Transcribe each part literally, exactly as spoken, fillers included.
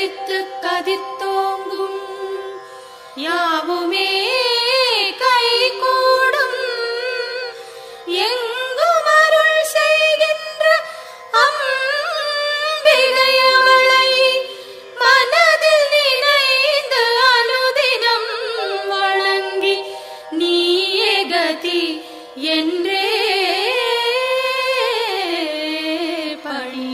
உதித்து கதித்தோங்கும் யாவுமே கைகூடும் எங்கும் அருள் செய்கின்ற அம்பிகையவளை மனதில் நினைந்து அனுதினம் வணங்கி நீயே கதி என்றே பணி.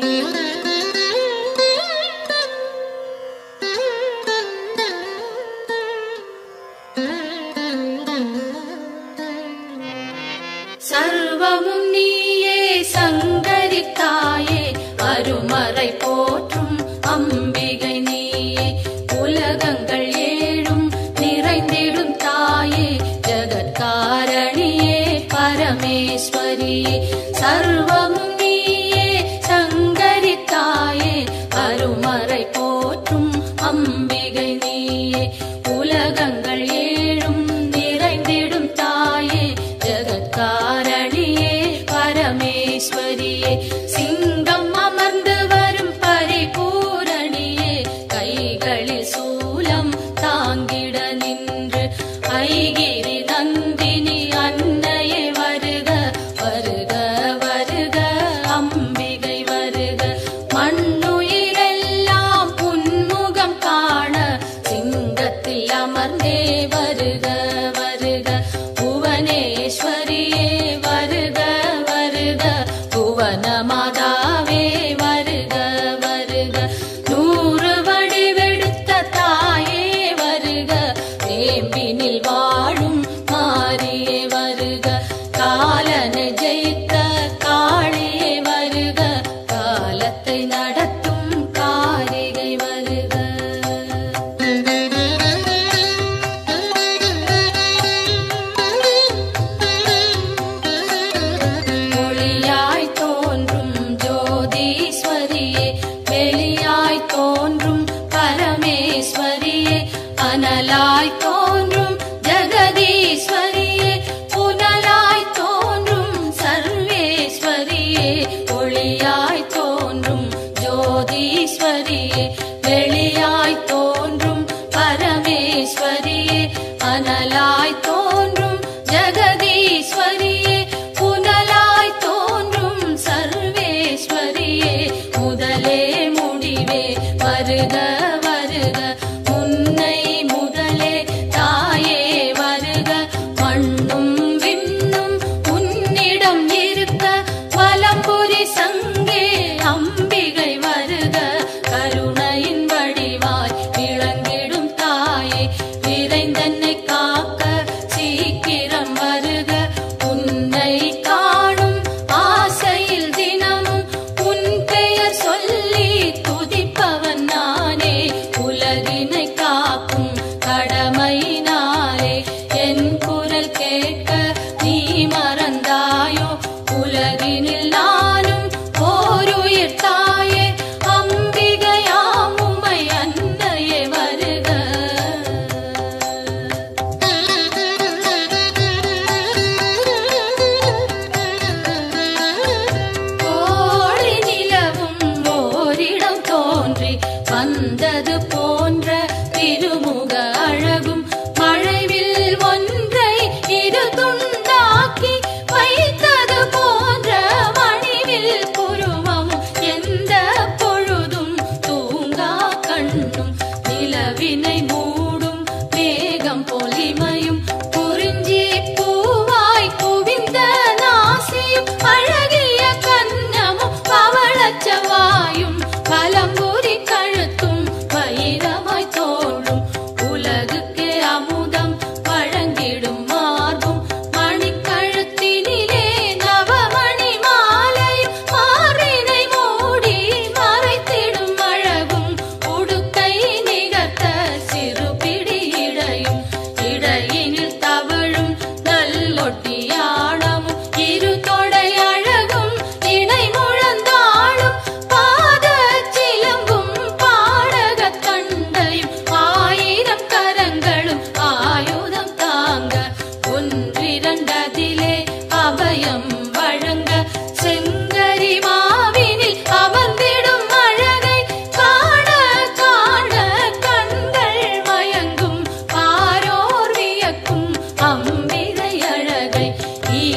சர்வமும் நீயே சங்கரித்தாயே அருமறை போற்றும் அம்பிகை நீயே உலகங்கள் ஏழும் நிறைந்திடும் தாயே ஜகத்காரணியே பரமேஸ்வரியே. சர்வமும் நீயே சங்கரித்தாயே அருமறை போற்றும் அம்பிகை நீயே உலகங்கள் ஏழும் நிறைந்திடும் தாயே ஜகத்காரணியே பரமேஸ்வரியே. சிங்கம் அமர்ந்து வரும் பரிபூரணியே கைகளில் சூலம் தாங்கிட நின்று ஐகிரி நந்தினி அன்னையே வருக வருக வருக அம்பிகை வருக. மண்ணுயிரெல்லாம் புன்முகம் காண சிங்கத்தில் அமர்ந்தே வருக வருக புவனேஸ்வரியே வருக வருக புவன மாதாவே வருக வருக. நூறு வடிவெடுத்த தாயே வருக வேம்பினில் வாழும் மாரியே வருக காலனை ஜெயித்த காளியே வருக காலத்தை நடத்தும் காரிகை வருக. ஒளியாய் தோன்றும் ஜோதீஸ்வரியே வெளியாய் தோன்றும் பரமேஸ்வரியே அனலாய் தோன்றும் ஜெகதீஸ்வரியே புனலாய் தோன்றும் சர்வே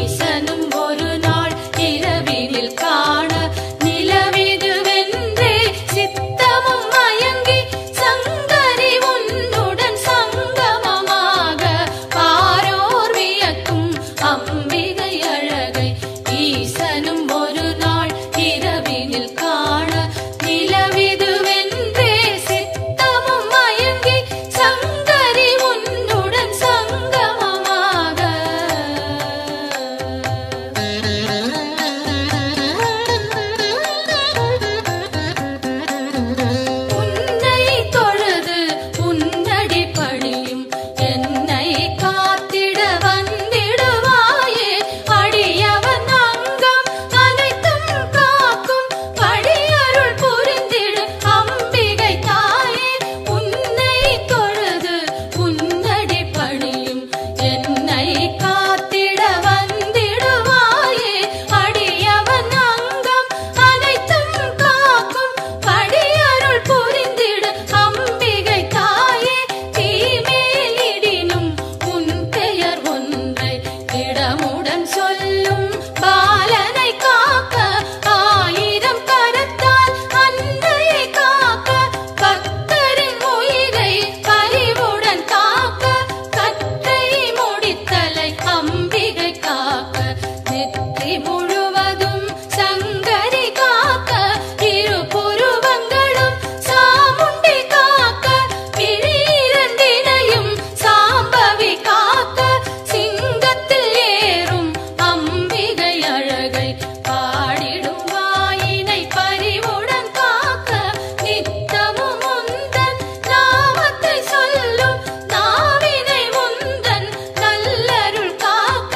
ஈசனும் ஒரு நாள் இரவினில் காண நிலவிதுவென்றே சித்தமும் மயங்கி சங்கரி உன்னுடன் சங்கமமாக பாரோர் வியக்கும் அம்பிகை அழகை ஈசனும் ஒரு நாள் இரவினில் காண நிலவிதுவென்றே சித்தமும் மயங்கி சங்கரி உன்னுடன் சங்கமமாக உன்னை தொழுது உன்னடி பணியும் என்னை காத்திட வந்திடுவாயே அடியவன் அங்கம் அனைத்தும் காக்கும் படியருள் புரிந்திடு அம்பிகை தாயே உன்னை தொழுது உன்னடி பணியும் என்னை காத்திட வந்திடுவாயே அடியவன் அங்கம் அனைத்தும் காக்கும் படியருள் புரிந்திடு அம்பிகை தாயே தீமேலிடினும் உன் பெயர் ஒன்றை இடமுடன் சொல்லும் பாலனை காக்க ஆயிரம் கரத்தால் அன்னையை காக்க பக்தரின் உயிரை பரிவுடன் காக்க கற்றை முடித்தலை அம்பிகை காக்க நெற்றி முழுவதும் சங்கரி காக்க இரு புருவங்களும் சாமுண்டி காக்க பிழிரண்டினையும் சாம்பவி காக்க சிங்கத்தில் ஏறும் அம்பிகை அழகை பாடிடும் வாயினை பரிவுடன் காக்க நித்தமும் உந்தன் நாமத்தை சொல்லும் நாவினை உந்தன் நல்லருள் காக்க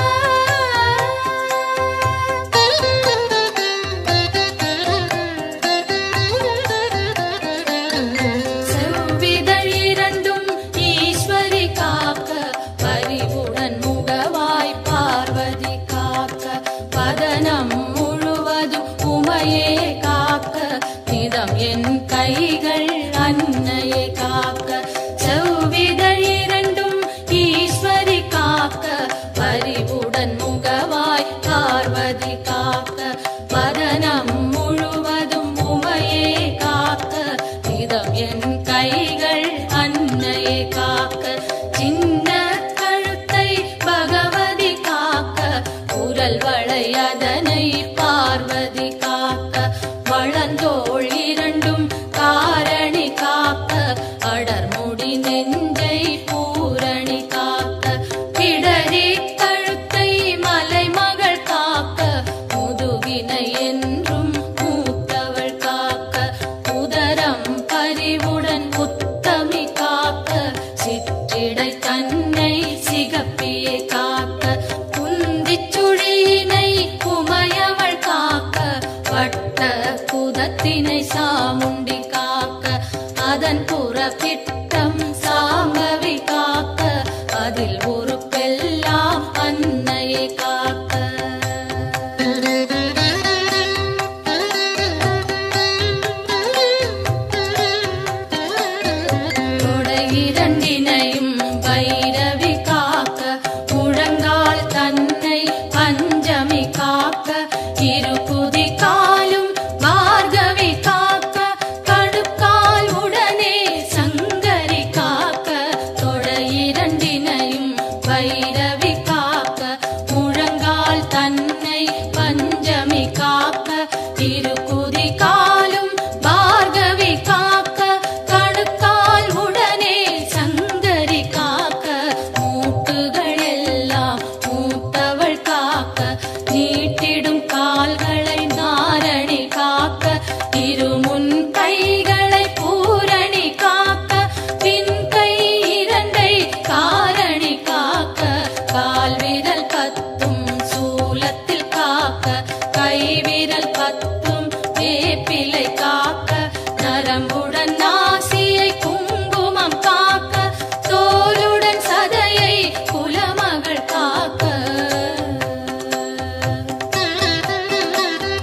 செவ்விதழ் இரண்டும் ஈஸ்வரி காக்க பரிவுடன் முகவாய் பார்வதி காக்க பதனம் முழுவதும் உமையே காக்க நிதம் என் கைகள் அன்னையை காக்க செவ்விதழ் இரண்டும் ஈஸ்வரி காக்க பரிவுடன் முகவாய் பார்வதி காக்க பதனம் முழுவதும் உமையே காக்க நிதம் என் கைகள் அன்னையை காக்க சின்ன கழுத்தை பகவதி காக்க குரல் வளை அதனை பார்வதி காக்க வளந்தோள் இரண்டும் காரணி காக்க அடர்முடி நெஞ்சை பூரணி காக்க பிடரி கழுத்தை மலைமகள் காக்க முதுகினை என்றும் மூத்தவள் காக்க உதரம் பரிவுடன் உத்தமி காக்க சிற்றிடை தன்னை சிகப்பியை காக்க குந்திச் சுழியினை உமையவள் காக்க வட்ட குதத்தினை சாமுண்டி காக்க அதன் புறப்பிட்டம் சாம்பவி காக்க அதில் ஒரு பெல்லாம் அன்னையை காக்க தொடை இரண்டினையும் பைரவி காக்க முழங்கால் தன்னை பஞ்சமி காக்க இரு குதி காலும் பார்கவி காக்க கடுக்கால் உடனே சங்கரி காக்க தொடை இரண்டினையும் பைரவி காக்க முழங்கால் தன்னை பஞ்சமி காக்க இரு குதி காலும் பார்கவி காக்க கடுக்கால் உடனே சங்கரி காக்க மூட்டுகள் எல்லாம் மூத்தவள் காக்க நீட்டிடும் கால்களை நாரணி காக்க இருமுன் கைகளை பூரணி காக்க பின் கை இரண்டை காரணி காக்க கால் விரல் பத்தும் சூலத்தில் காக்க கை விரல் பத்தும் வேப்பிலை காக்க நரம்புடன் நாசியை குங்குமம் காக்க தோலுடன் சதையை குலமகள் காக்க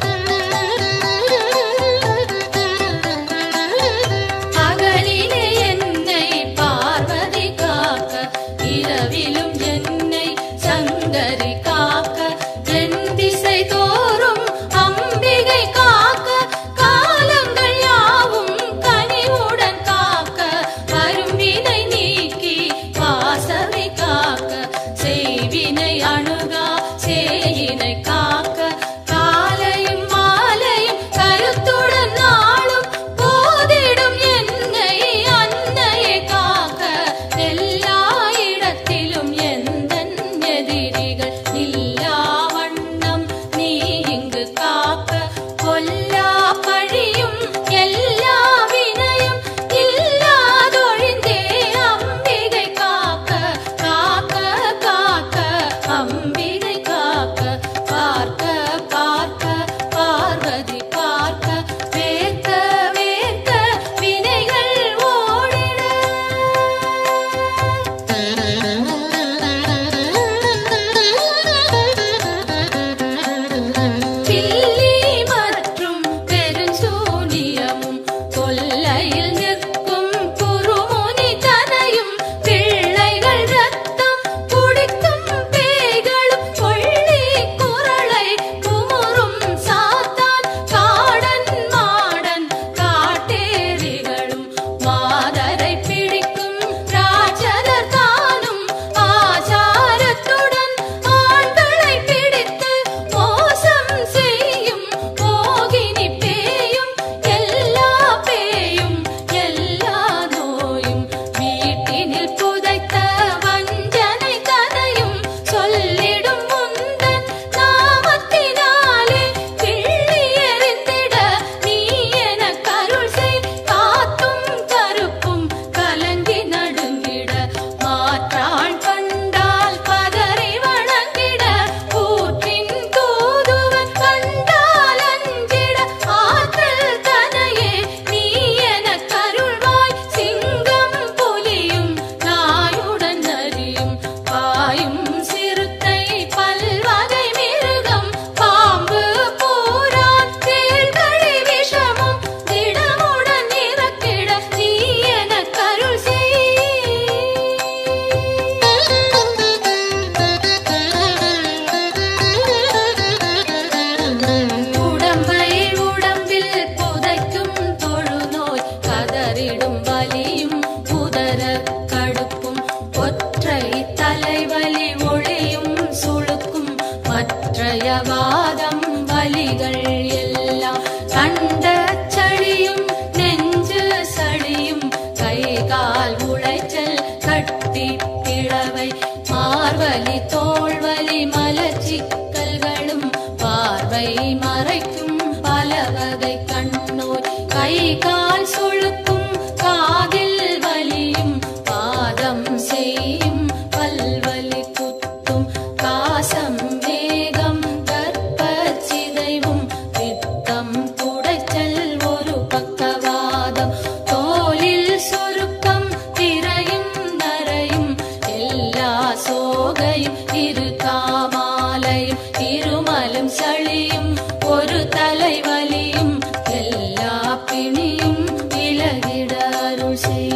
கற்றயவாதம் வலிகள் எல்லாம் கண்ட சளியும் நெஞ்சு சளியும் கை கால் உளைச்சல் கட்டி பிளவை மார்வலி தோள்வலி மலச்சிக்கல்களும் பார்வை மறைக்கும் பல வகை கண்ணோய் கை கால் சுழுக்கும் காதில் வலியும் பாதம் செய்யும் பல்வலி குத்தும் காசம் வேகம் கற்பச்சிதைவும் பித்தம் துடைச்சல் ஒரு பக்கவாதம் தோலில் சுருக்கம் திரையும் நரையும் எல்லா சோகையும் இரு காமாலையும் இருமலும் சளியும் ஒரு தலைவலியும் எல்லா பிணியும் விலகிட அருள் செய்.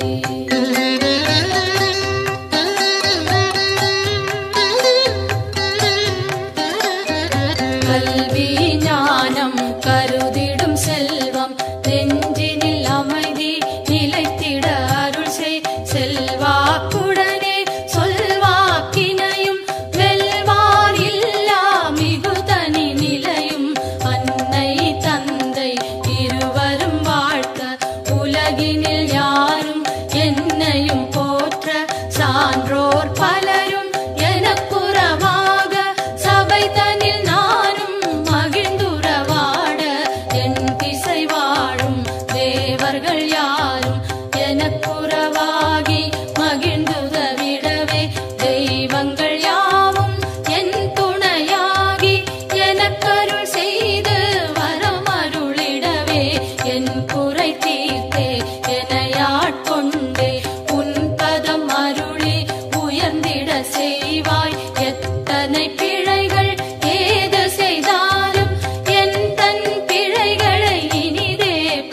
கல்வி ஞானம் கருதிடும் செல்வம் நெஞ்சினில் அமைதி நிலைத்திட அருள் செய். செல்வாக்குடனே சொல்வாக்கினையும் வெல்வார் இல்லா மிகுதனி நிலையும் அன்னை தந்தை இருவரும் வாழ்த்த உலகினில் யாரும் என்னையும் போற்ற சான்றோர் பலரும் எனக்குறவாக சபை தனில் நானும் மகிழ்ந்துறவாட என் திசை வாழும் தேவர்கள் யாரும் எனக்குறவாகி மகிழ்ந்துதவிடவே தெய்வங்கள் யாவும் என் துணையாகி எனக்கருள் செய்து வரம் அருளிடவே என் குறை தீர்த்தே எனையாட்கொண்டே உன் பதம் அருளி உயர்ந்திட செய்வாய். எத்தனை பிழைகள் ஏது செய்தாலும் என் தன் பிழைகளை இனிதே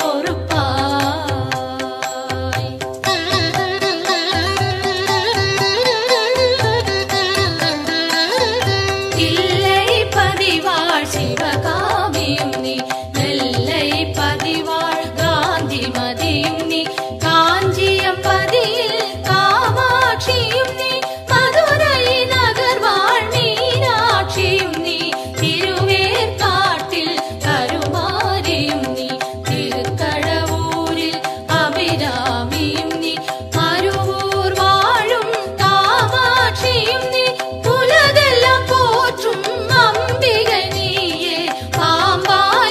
பொறுப்பாய். இல்லை பதிவாழ் சிவகாமியும் நீ நெல்லை பதிவாழ் காந்தி மதியும் நீ காஞ்சியம் பதியில் காமாட்சியும் நீ மதுரை நகர் வாழ் மீனாட்சியும் நீ திருவேற்காட்டில் கருமாரியும் நீ திருக்கடவூரில் அபிராமியும் நீ மருவூர் வாழும் காமாட்சியும் நீ உலகெல்லாம் போற்றும் அம்பிகை நீயே பாம்பாய்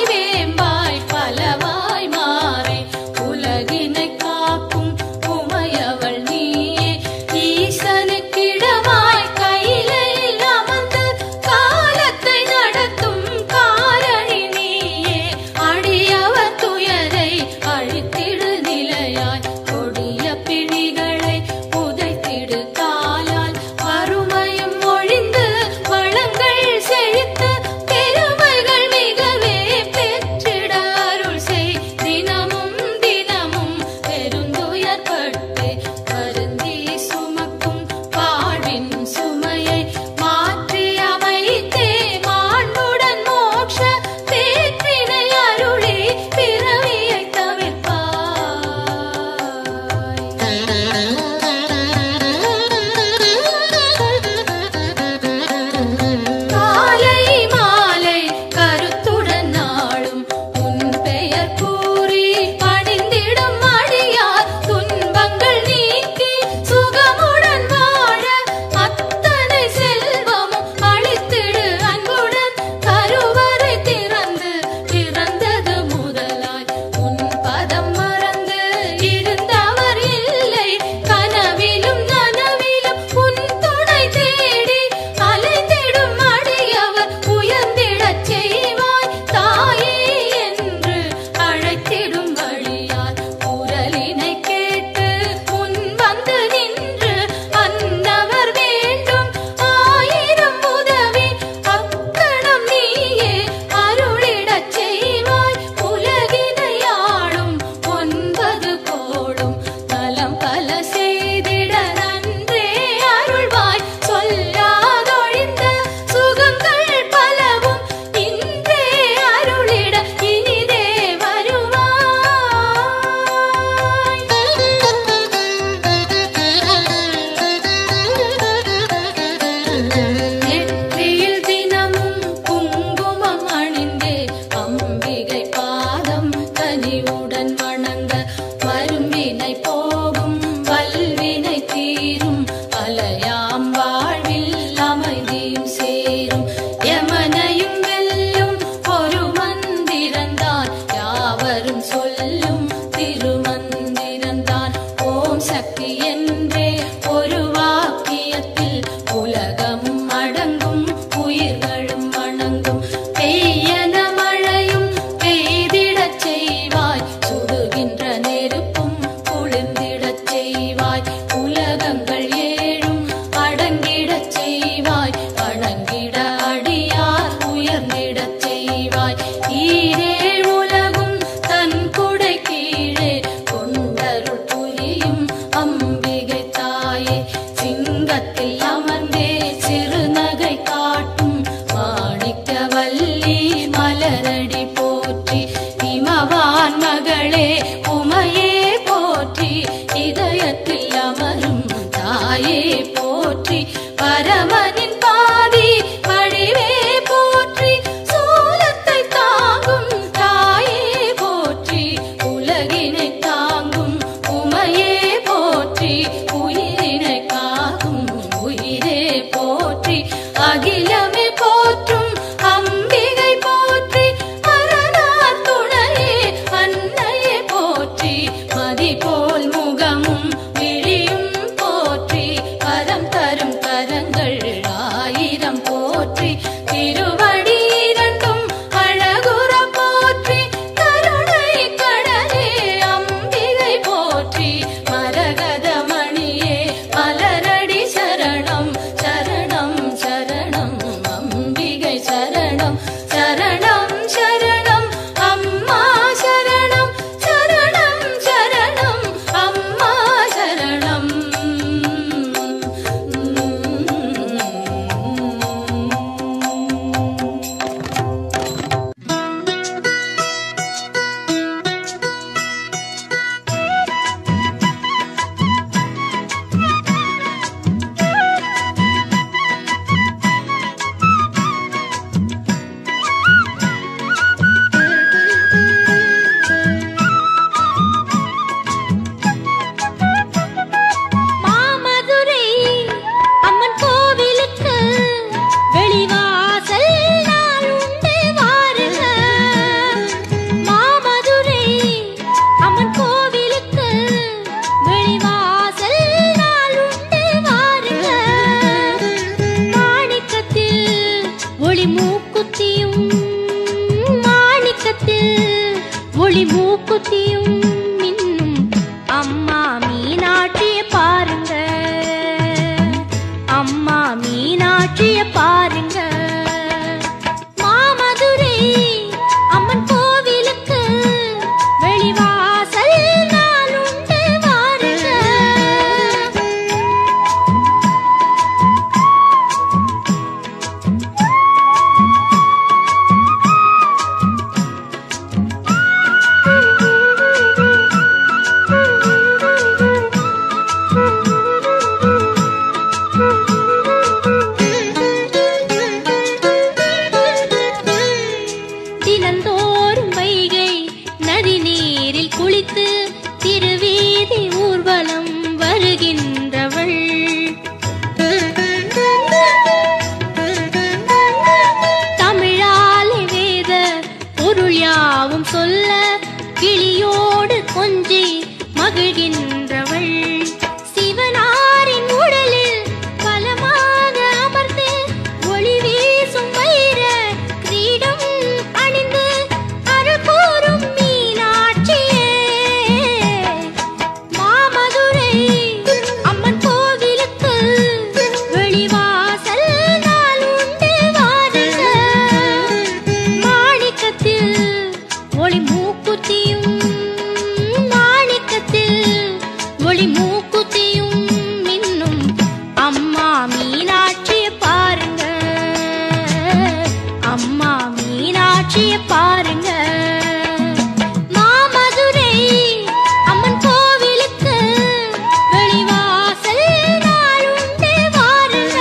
மூக்குத்தியும் மாணிக்கத்தில் ஒளி மூக்குத்தியும் மின்னும் அம்மா மீனாட்சிய பாருங்க, அம்மா மீனாட்சிய பாருங்க. மாமதுரை அம்மன் கோவிலுக்கு வெளிவாசல் நாளுண்டு வாருங்க. தினந்தோறும் வைகை நதி நீரில் குளித்து திருவீதி ஊர்வலம் வருகின்றவள். தமிழாலே வேத பொருள் யாவும் சொல்ல கிளியோடு கொஞ்சி மகிழ்கின்றவள். சிவனாரின் உடலில் பலமாக அமர்ந்து ஒளி வீசும் வைர கிரீடம் அணிந்து அருள் கூறும் மீனாட்சியே. மாமதுரை அம்மன் கோவிலுக்கு வெளிவாசல் நாளுண்டு வாருங்க. மாணிக்கத்தில் ஒளி மூக்குத்தியும் மாணிக்கத்தில் ஒளி மூக்குத்தியும் மின்னும் அம்மா மீனாட்சிய பாருங்க, அம்மா மீனாட்சிய பாருங்க. மாமதுரை அம்மன் கோவிலுக்கு வெளிவாசல் நாளுண்டு வாருங்க.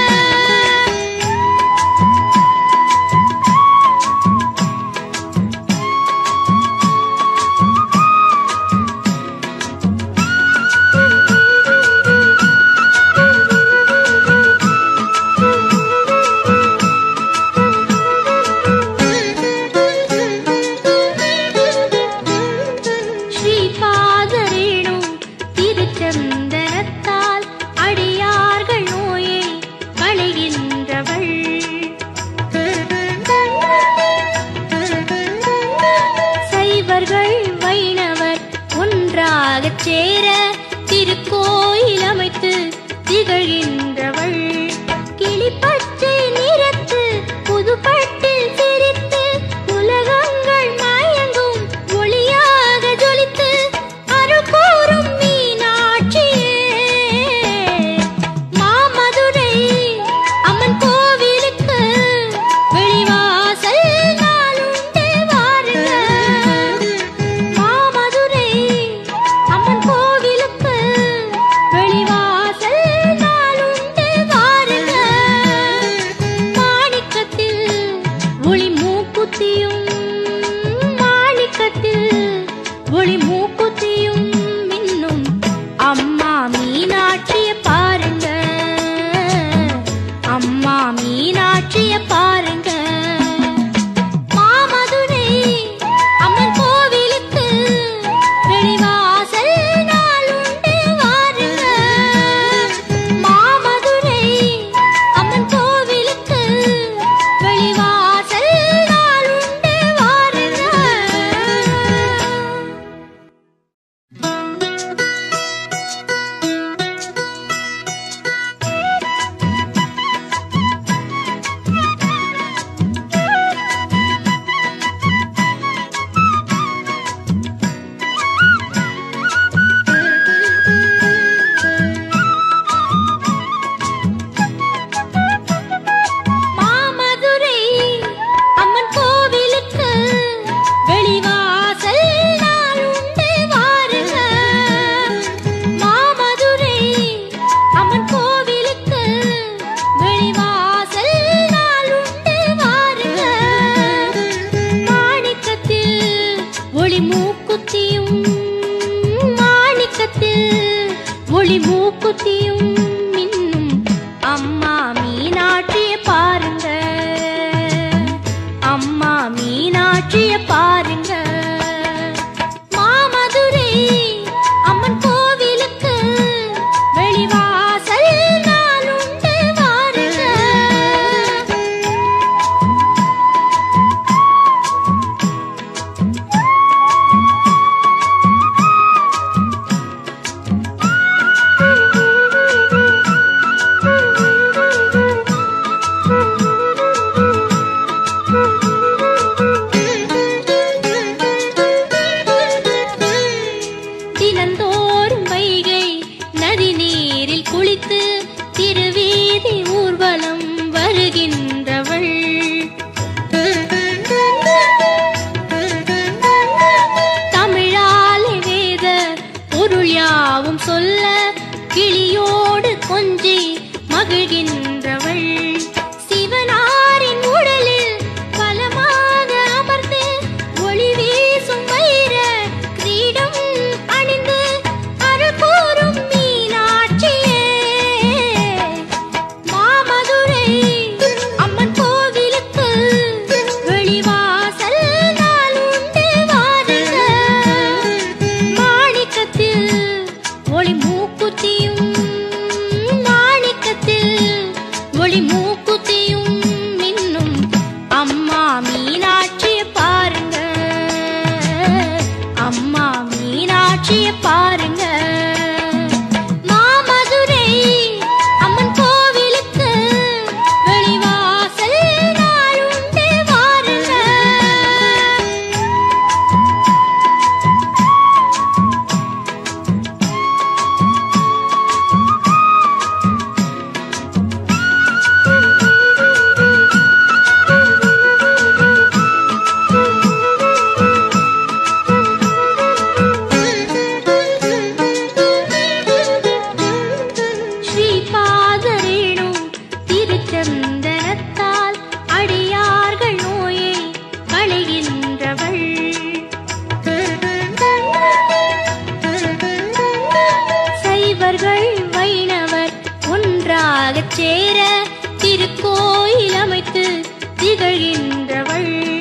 ஸ்ரீபாதரேணு திருச்சந்தனத்தால் அடியார்கள் நோயை களைகின்றவள். சைவர்கள் வைணவர் ஒன்றாகச் சேர திருக்கோயில் அமைத்து திகழ்கின்றவள். கிளிப்பச்சை நிறத்து புதுப்பட்டில் சிரித்து உலகங்கள் மயங்கும் ஒளியாக ஜொலித்து அருள் கூறும் மீனாட்சியே. மாமதுரை அம்மன் கோவிலுக்கு வெளிவாசல் நாளுண்டு வாருங்க. மாமதுரை அம்மன் கோவிலுக்கு வெளிவாசல் நாளுண்டு வாருங்க. மாணிக்கத்தில் ஒளி மூக்குத்தியும் மாணிக்கத்தில் ஒளி மூக்குத்தியும் மின்னும் அம்மா மீனாட்சிய பாருங்க, அம்மா மீனாட்சிய பாருங்க. மாமதுரை அம்மன் கோவிலுக்கு வெளிவாசல் நாளுண்டு வாருங்க. மாமதுரை அம்மன் கோவிலுக்கு வெளிவாசல் நாளுண்டு வாருங்க. மாமதுரை அம்மன் கோவிலுக்கு வெளிவாசல் நாளுண்டு வாருங்க. மாமதுரை அம்மன் கோவிலுக்கு வெளிவாசல் நாளுண்டு வாருங்க. மாணிக்கத்தில் ஒளி மூக்குத்தியும் மாணிக்கத்தில் ஒளி மூக்குத்தியும் மின்னும் அம்மா மீனாட்சிய பாருங்க, அம்மா மீனாட்சிய பாருங்க. மாமதுரை அம்மன் கோவிலுக்கு வெளிவாசல் நாளுண்டு வாருங்க. சேர திருக்கோயில் அமைத்து திகழ்கின்றவள்.